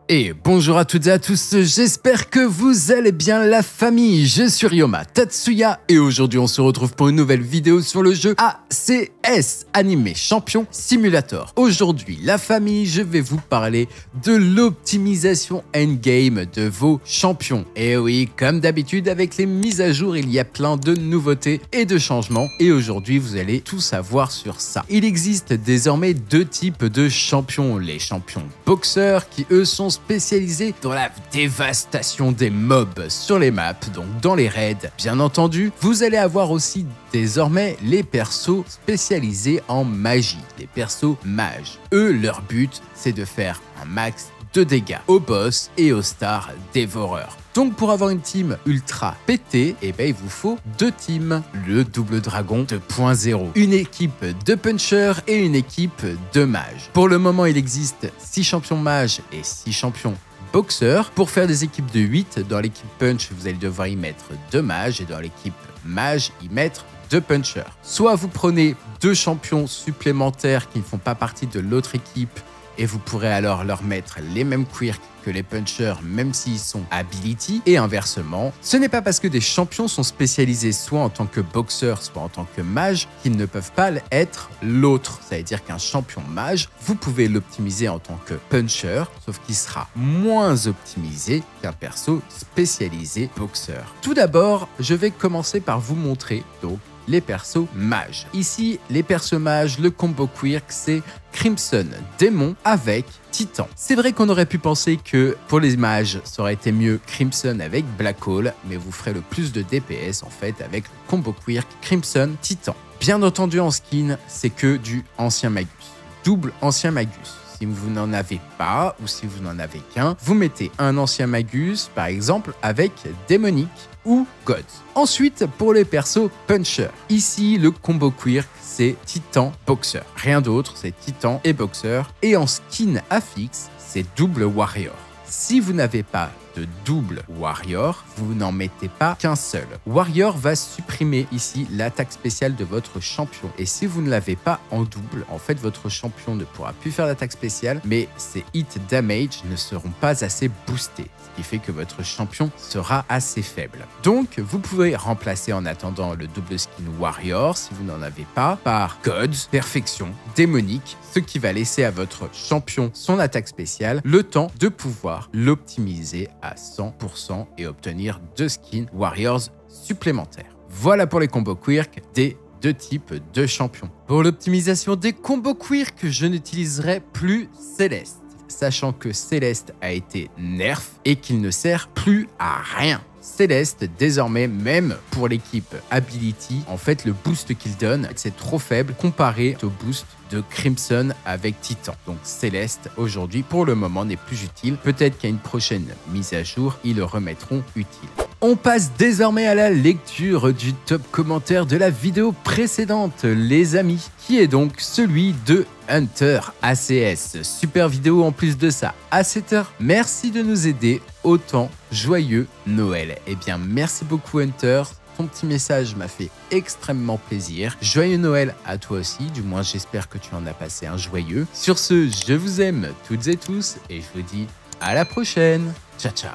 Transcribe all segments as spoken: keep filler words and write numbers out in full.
Et bonjour à toutes et à tous, j'espère que vous allez bien la famille, je suis Ryoma Tatsuya et aujourd'hui on se retrouve pour une nouvelle vidéo sur le jeu A C S, Anime Champion Simulator. Aujourd'hui la famille, je vais vous parler de l'optimisation endgame de vos champions. Et oui, comme d'habitude avec les mises à jour, il y a plein de nouveautés et de changements et aujourd'hui vous allez tout savoir sur ça. Il existe désormais deux types de champions, les champions boxeurs qui eux sont spécialisés dans la dévastation des mobs sur les maps, donc dans les raids. Bien entendu, vous allez avoir aussi désormais les persos spécialisés en magie, les persos mages. Eux, leur but, c'est de faire un max de dégâts aux boss et aux stars dévoreurs. Donc pour avoir une team ultra pétée, eh ben, il vous faut deux teams, le double dragon deux point zéro. Une équipe de punchers et une équipe de mages. Pour le moment, il existe six champions mages et six champions boxeurs. Pour faire des équipes de huit, dans l'équipe punch, vous allez devoir y mettre deux mages et dans l'équipe mage, y mettre deux punchers. Soit vous prenez deux champions supplémentaires qui ne font pas partie de l'autre équipe et vous pourrez alors leur mettre les mêmes quirks que les punchers, même s'ils sont ability, et inversement. Ce n'est pas parce que des champions sont spécialisés soit en tant que boxeur, soit en tant que mage, qu'ils ne peuvent pas être l'autre. Ça veut dire qu'un champion mage, vous pouvez l'optimiser en tant que puncher, sauf qu'il sera moins optimisé qu'un perso spécialisé boxeur. Tout d'abord, je vais commencer par vous montrer donc les persos mages. Ici, les persos mages, le combo quirk, c'est Crimson Démon avec Titan. C'est vrai qu'on aurait pu penser que pour les mages, ça aurait été mieux Crimson avec Black Hole, mais vous ferez le plus de D P S en fait avec le combo quirk Crimson Titan. Bien entendu, en skin, c'est que du ancien Magus. Double ancien Magus. Si vous n'en avez pas ou si vous n'en avez qu'un, vous mettez un ancien Magus, par exemple, avec Démonique ou God. Ensuite, pour les persos Puncher. Ici, le combo quirk, c'est Titan Boxer. Rien d'autre, c'est Titan et Boxer. Et en skin affixe, c'est Double Warrior. Si vous n'avez pas de double warrior, vous n'en mettez pas qu'un seul. Warrior va supprimer ici l'attaque spéciale de votre champion. Et si vous ne l'avez pas en double, en fait, votre champion ne pourra plus faire d'attaque spéciale, mais ses hit damage ne seront pas assez boostés, ce qui fait que votre champion sera assez faible. Donc, vous pouvez remplacer en attendant le double skin warrior, si vous n'en avez pas, par God, perfection, démonique, ce qui va laisser à votre champion son attaque spéciale, le temps de pouvoir l'optimiser à cent pour cent et obtenir deux skins warriors supplémentaires. Voilà pour les combos quirk des deux types de champions. Pour l'optimisation des combos quirk, je n'utiliserai plus Céleste, sachant que Céleste a été nerf et qu'il ne sert plus à rien. Céleste, désormais, même pour l'équipe Ability, en fait, le boost qu'il donne, c'est trop faible comparé au boost de Crimson avec Titan. Donc Céleste, aujourd'hui, pour le moment, n'est plus utile. Peut-être qu'à une prochaine mise à jour, ils le remettront utile. On passe désormais à la lecture du top commentaire de la vidéo précédente, les amis, qui est donc celui de Hunter A C S. Super vidéo en plus de ça. À cette heure, merci de nous aider. Autant joyeux Noël. Eh bien, merci beaucoup Hunter. Ton petit message m'a fait extrêmement plaisir. Joyeux Noël à toi aussi, du moins j'espère que tu en as passé un joyeux. Sur ce, je vous aime toutes et tous et je vous dis à la prochaine. Ciao, ciao.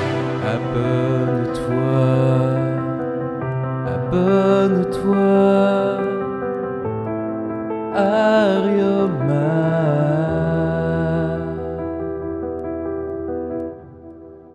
Abonne-toi, abonne-toi.